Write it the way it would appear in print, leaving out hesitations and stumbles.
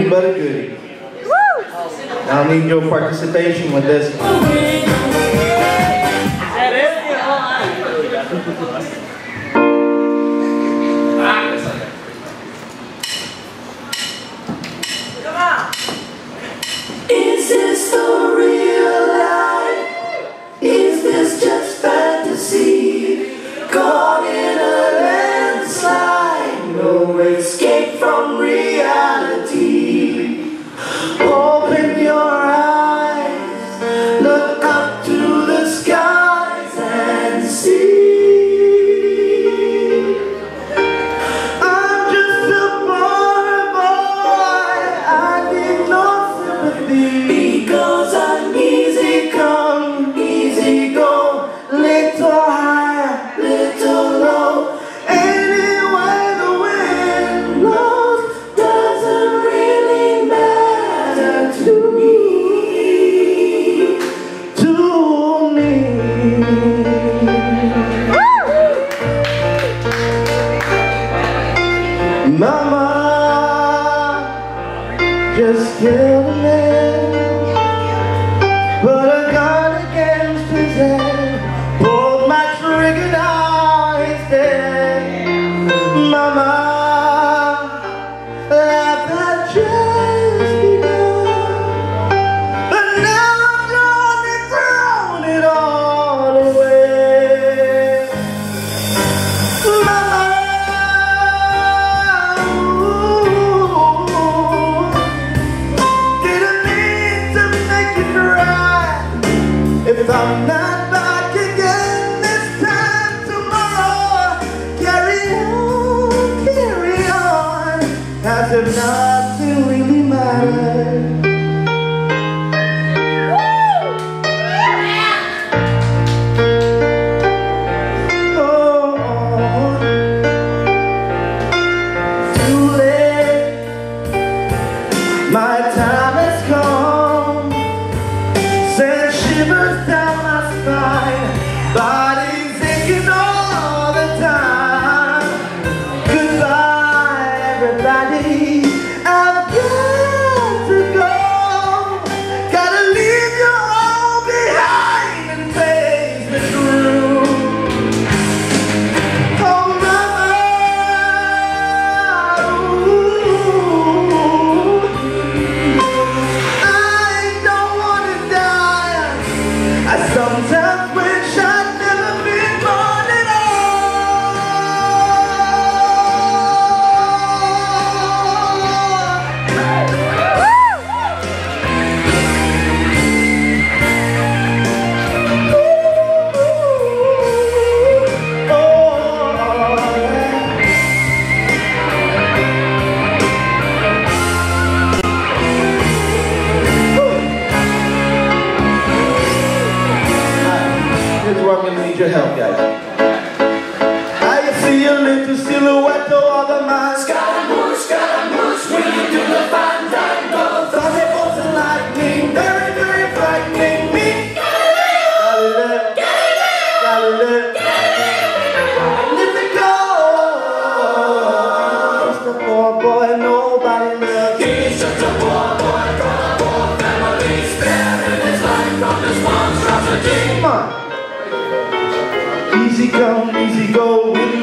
anything but a goodie. Now I need your participation with this. Is that it? Come on. Is this the real life? Is this just fantasy? Caught in a landslide, no escape from reality. Open your eyes, look up to the skies and see. I'm just a poor boy, I need no sympathy, because I'm easy come, easy go, little higher, little low. Anyway the wind blows doesn't really matter to me, Mama just killed a man, put a gun against his head, pulled my trigger, now he's dead. Mama, life had just begun, but now I'm gone and thrown it all away. Mama, didn't mean to make you cry. If I'm not back again this time tomorrow, carry on, as if nothing really mattered. Oh, too late, my time has come. Send shivers down my spine, body's aching all the time. Goodbye, everybody, I've got to go. Gotta leave you all behind and face the truth. Oh, mama, I don't wanna die. I sometimes wish I'd never been born at Here's where I'm gonna need your help, guys. I see a little silhouette of the man. Scaramouche, will you do the fandango? Thunderbolts and lightning, very, very frightening me. Galileo, let me go. Just a poor boy, nobody loves. He's just a poor boy from a poor family, sparing his life from this monstrosity. Come on. Easy come, easy go.